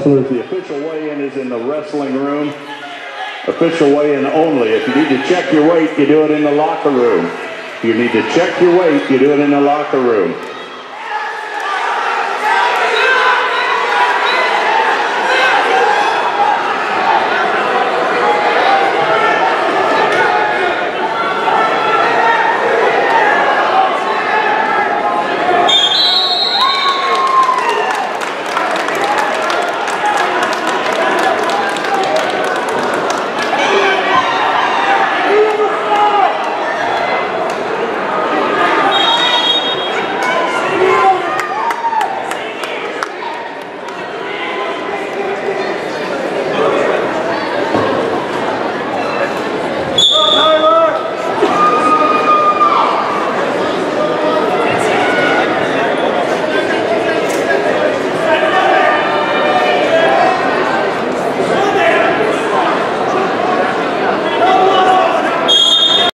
wrestlers. The official weigh-in is in the wrestling room. Official weigh-in only. If you need to check your weight, you do it in the locker room. If you need to check your weight, you do it in the locker room.